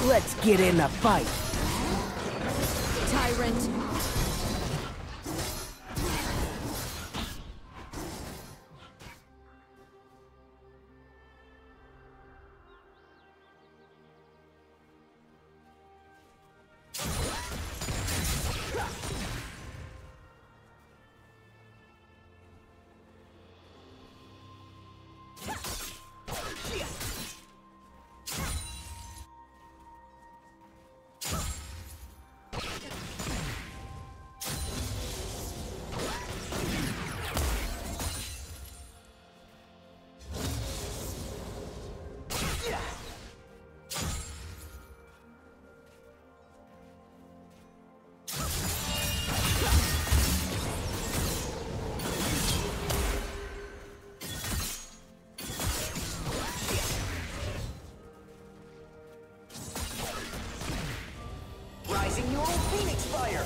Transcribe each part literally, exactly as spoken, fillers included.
Let's get in the fight. Tyrant. Rising your own Phoenix fire!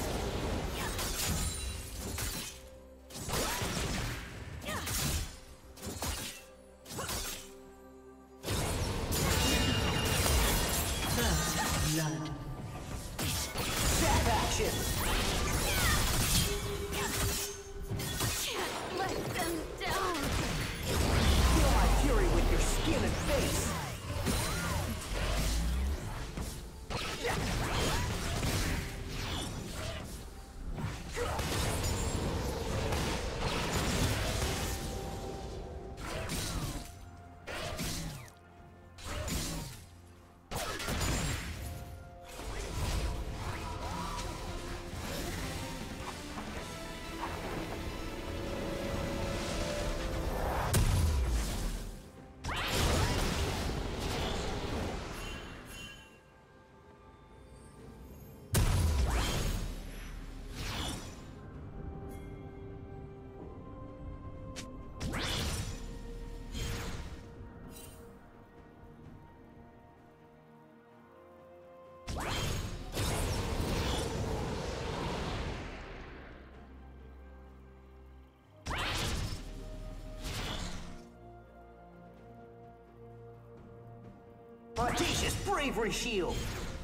Blood. Zap action! Let them down. Feel my fury with your skin and face! Audacious bravery shield!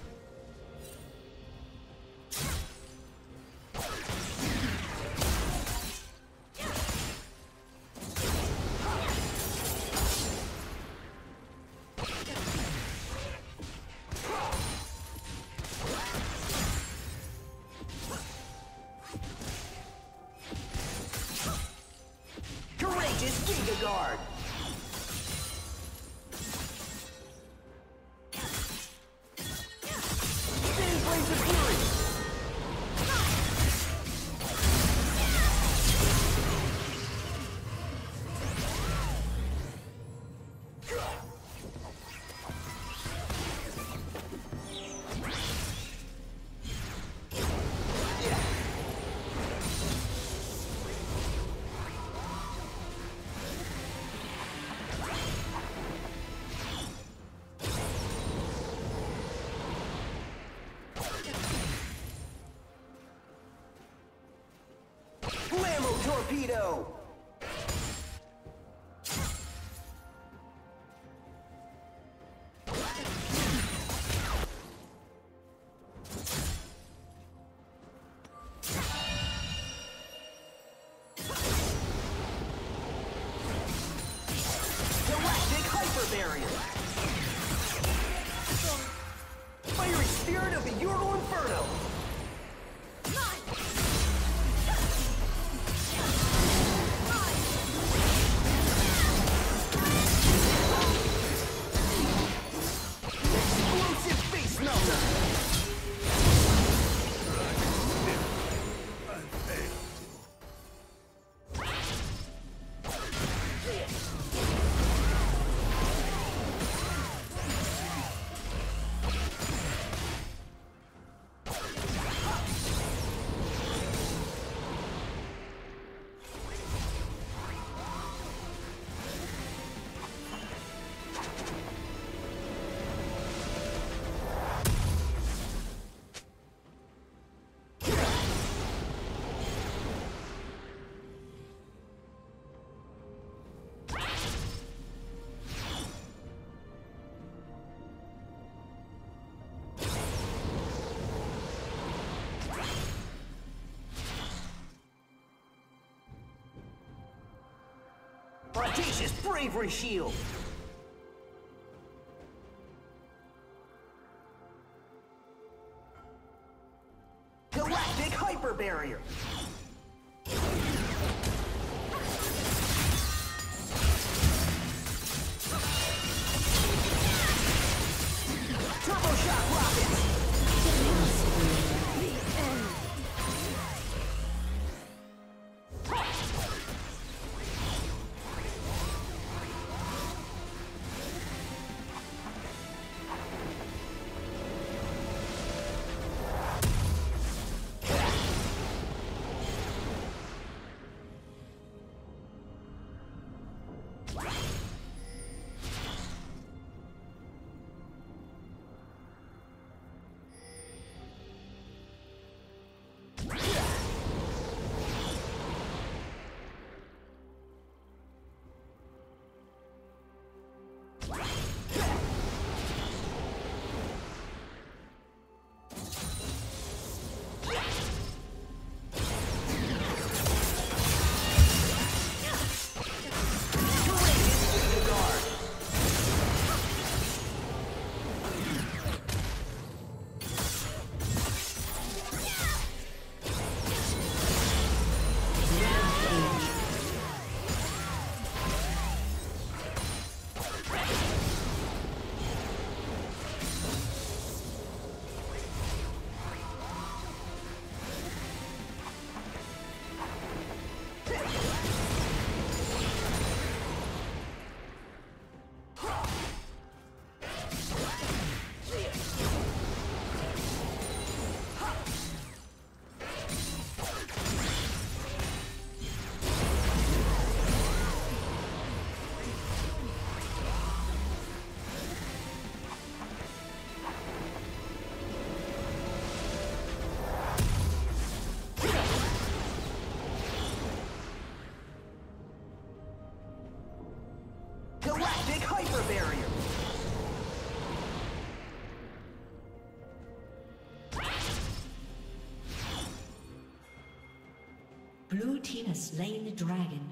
Courageous Giga Guard! Torpedo! Galactic Hyper Barrier! Fiery Spirit of the Euro Inferno! Audacious bravery shield. Galactic hyper barrier. Turbo shock rockets. Galactic hyper barrier. Blue team has slain the dragon.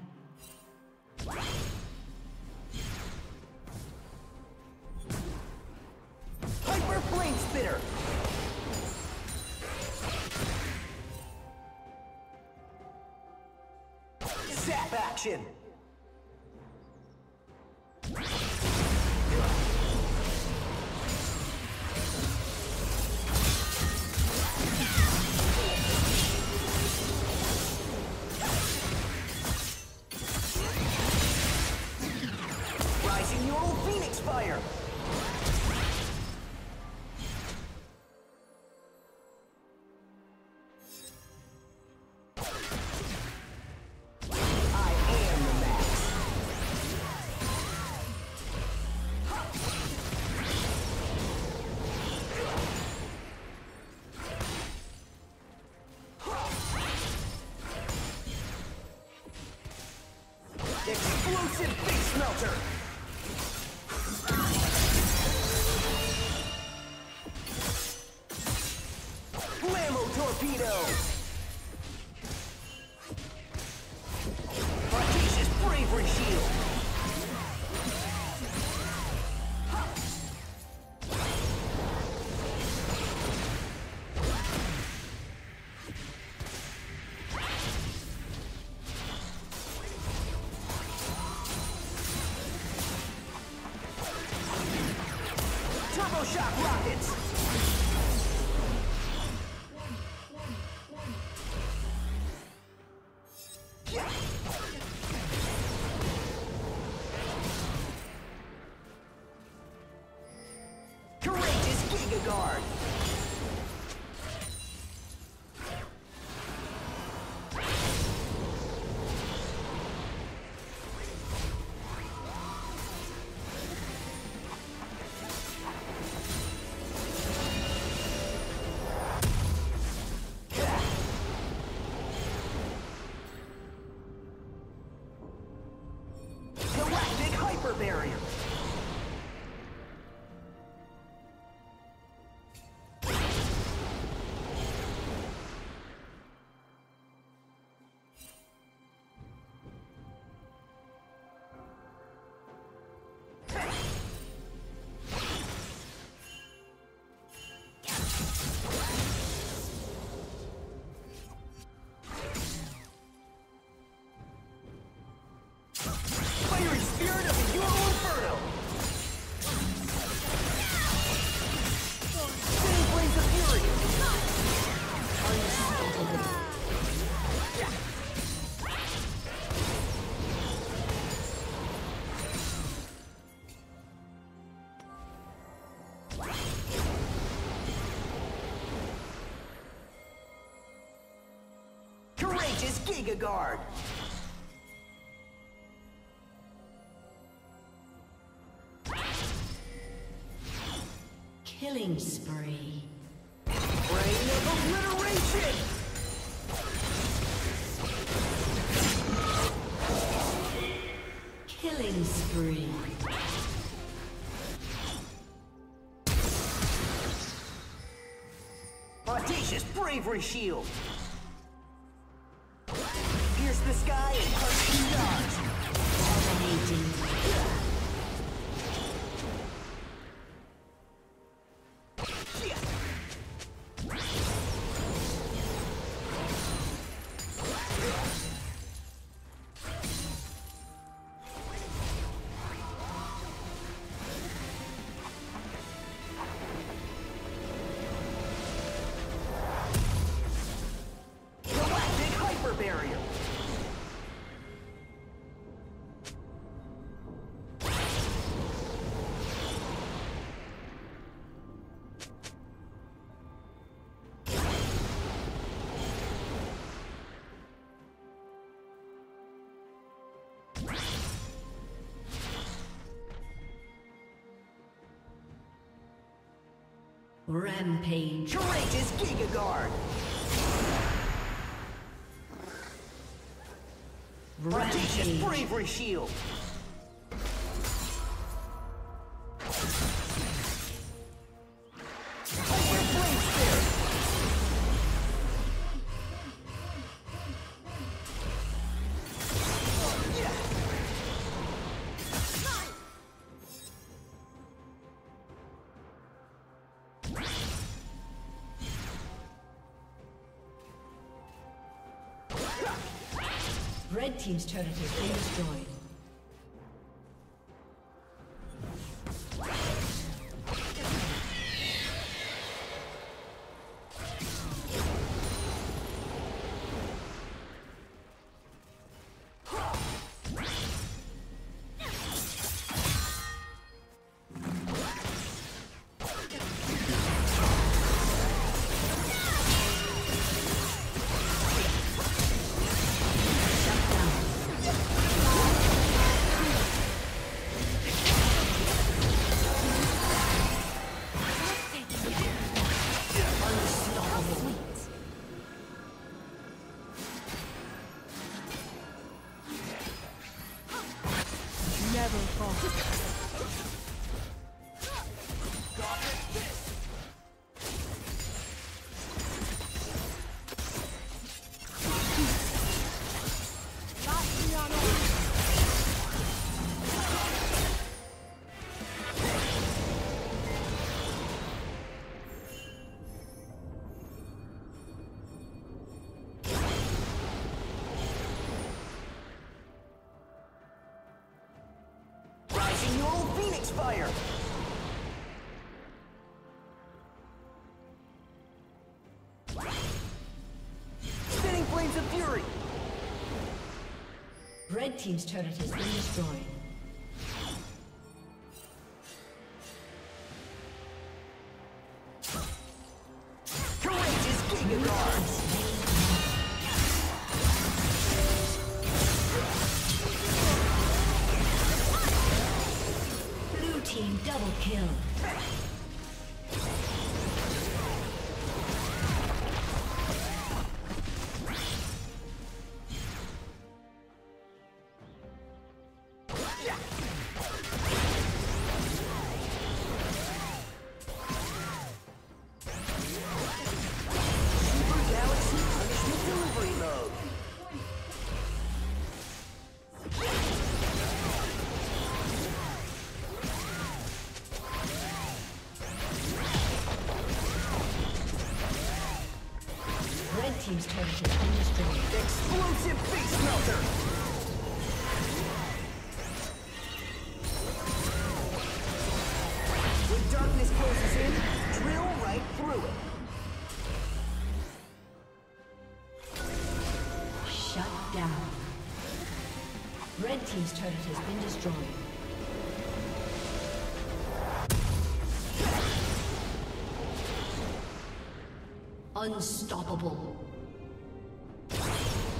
Hyper flame spitter. Zap action. Rising neural phoenix fire. I am the max. Explosive face melter. Blammo torpedo. Audacious bravery shield. Turbo shock rockets. Courageous Giga Guard. Galactic hyper barrier. Courageous Giga Guard! Killing spree. Brain of obliteration! Killing spree. Audacious Bravery Shield! Pierce the sky and punch two dogs! Dominating. Galactic Hyper Barrier! Rampage. Courageous Giga Guard! Audacious Rampage. Bravery Shield! Hyper Flame Spirit! Red team's turret has been destroyed. Never fall. Rising Neural Phoenix Fire! Spinning Flames of Fury! Red team's turret has been destroyed. Courageous Giga Guard! Blue team double kill. Super Galaxy Punishment Delivery Mode! Red team's turret has been destroyed. Explosive Face Melter! When darkness closes in, drill right through it. Shut down. Red team's turret has been destroyed. Unstoppable.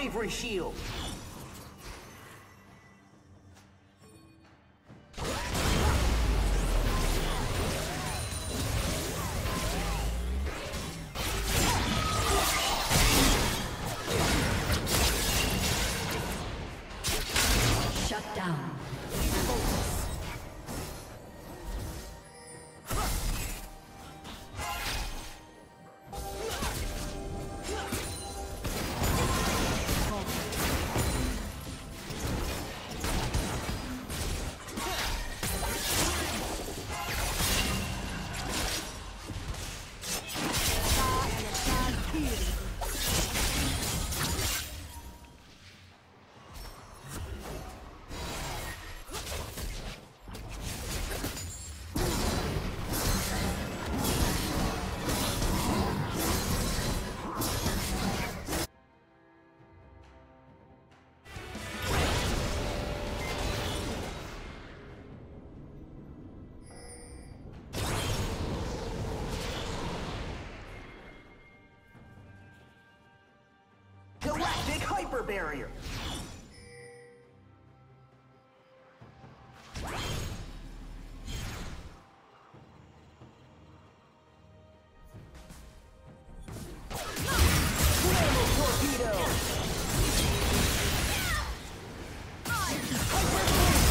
bravery shield. Shut down. Galactic hyper barrier. Flammable torpedo. Hyper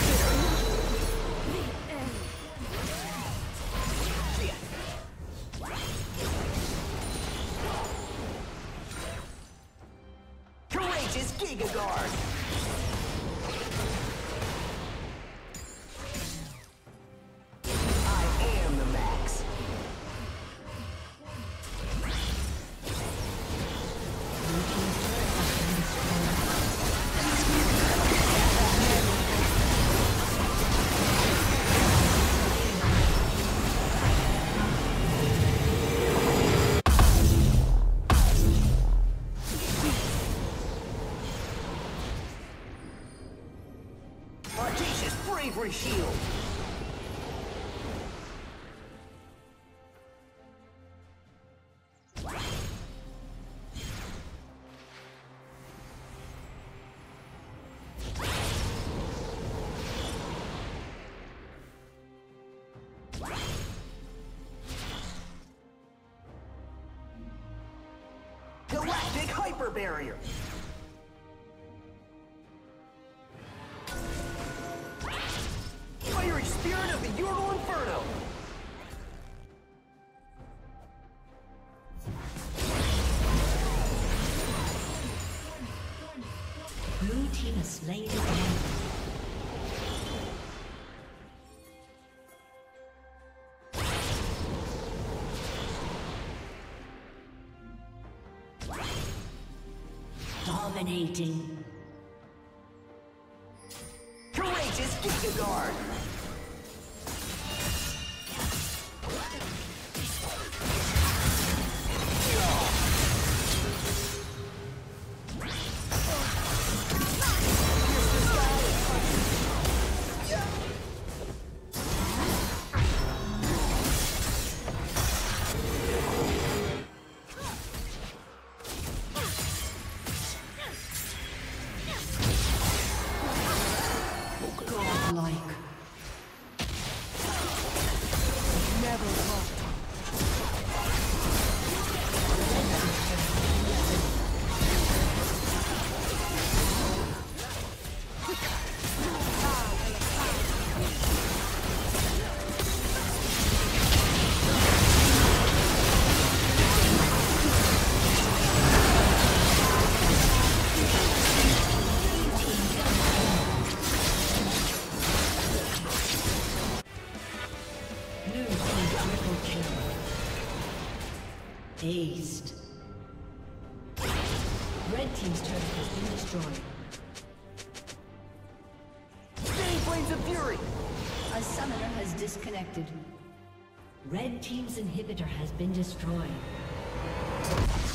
Courageous Giga Guard. I am the max. Audacious bravery shield. Galactic hyper barrier. Fiery spirit of the Ural Inferno. Blue team has slain the enemy. Dominating. Courageous Giga Guard. Godlike. Never lost. Dazed. Red team's turret has been destroyed. Spinning flames of fury. A summoner has disconnected. Red team's inhibitor has been destroyed.